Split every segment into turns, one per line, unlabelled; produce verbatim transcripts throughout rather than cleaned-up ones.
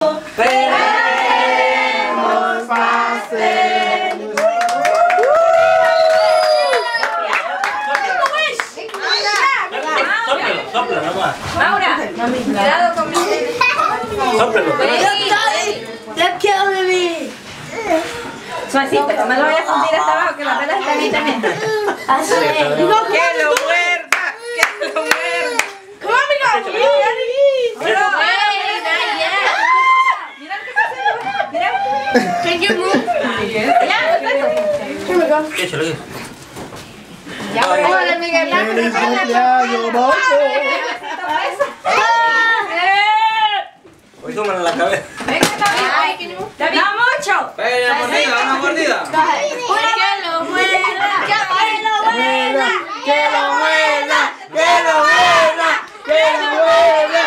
Queremos pastel.
Sóplalo, sóplalo, nomás.
Maura, cuidado con mi...
Sóplalo.
Ya quiero bebé.
Suavecito, no me lo voy a sentir hasta abajo, que la pela está ahí también.
Así es.
¡Que lo muerda! ¡Que lo muerda!
Come on, amigo.
Pero, mira lo que está haciendo. Mira.
Can you move?
Ya, perfecto.
Here we go.
Échalo, échalo.
Ya, por ahí.
Hola, Miguel.
¡Feliz cumpleaños, Bobo!
Hoy tómalo en la cabeza.
Venga, David. David. ¡No mucho!
¡Venga, una mordida, una mordida!
Que lo muerda. Que lo muerda.
¡Que lo muerda! ¡Que lo muerda! ¡Que lo muerda!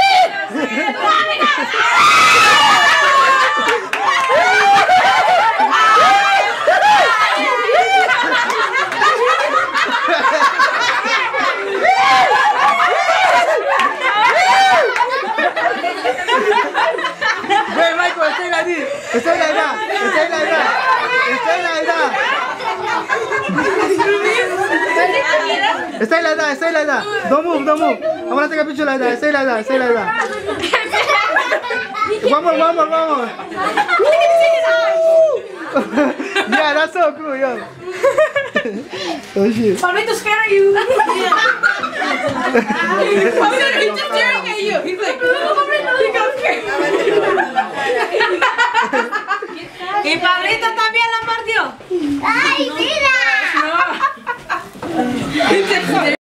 Ven, Michael, estoy la edad, estoy la edad, estoy la edad, estoy la edad. Estoy la edad, estoy la edad. Don't move, don't move. I'm gonna take a picture like that. Estoy la edad, estoy la edad. One more, one more, one more. Yeah, that's so cool, yo. Oh shit.
For me to scare you. He's just staring at you. He's like, he got scared. Y Pablito también la mordió.
¡Ay, mira!
No.